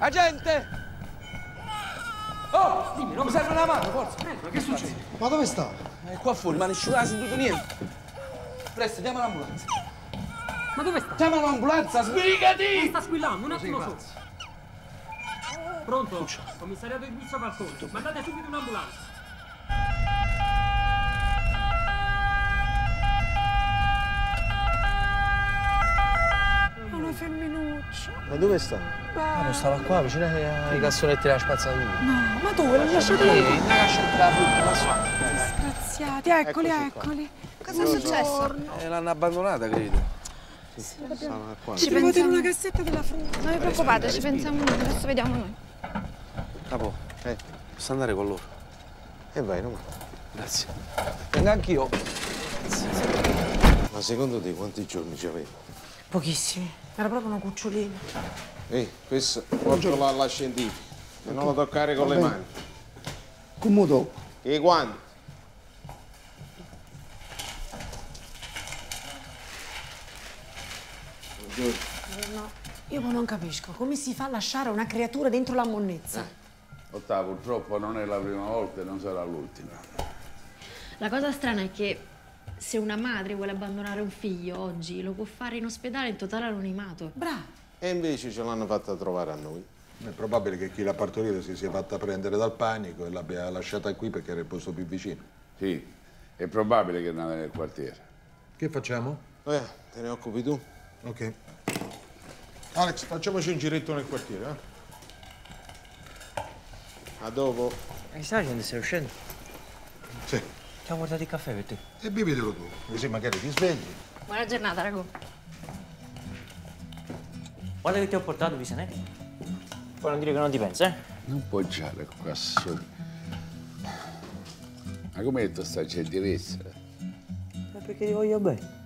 Agente! Oh, dimmi, non mi serve una mano, forza. Ma che succede? Ma dove sta? Qua fuori, ma nessuno ha sentito niente. Presto, chiama l'ambulanza. Ma dove sta? Chiama l'ambulanza, sbrigati! Sta squillando, un attimo solo. Pronto? Commissariato di Pizzofalcone. Mandate subito un'ambulanza. Una femminuccia. Ma dove sta? Non stava qua, vicino ai cassonetti della spazzatura. No, ma dove? L'ho lasciato là. Non lasciate la frutta, ma su. Disgraziati, eccoli, eccoli. Cosa è successo? L'hanno abbandonata, credo. Ci devo in una cassetta della frutta. Non vi preoccupate, ci pensiamo noi, adesso vediamo noi. Capo, posso andare con loro? E vai, no? Grazie. Vengo anch'io. Ma secondo te quanti giorni ci avevo? Pochissimi. Era proprio una cucciolina. Questo portalo alla scientifica. E non lo toccare con le mani. Come dopo? E i guanti? No, io non capisco come si fa a lasciare una creatura dentro la monnezza. Ottavo, purtroppo non è la prima volta e non sarà l'ultima. La cosa strana è che se una madre vuole abbandonare un figlio oggi, lo può fare in ospedale in totale anonimato. Bravo. E invece ce l'hanno fatta trovare a noi. È probabile che chi l'ha partorita si sia fatta prendere dal panico e l'abbia lasciata qui perché era il posto più vicino. Sì, è probabile che andava nel quartiere. Che facciamo? Te ne occupi tu? Ok. Alex, facciamoci un giretto nel quartiere, A dopo. Sai quando stai uscendo? Sì. Ti ho portato il caffè per te. E bevitelo tu, così magari ti svegli. Buona giornata, ragù. Guarda che ti ho portato, Pisanetti. Poi non dire che non ti pensa, eh? Non può già qua solo. Ma come hai detto sta gentilezza? Ma perché ti voglio bene.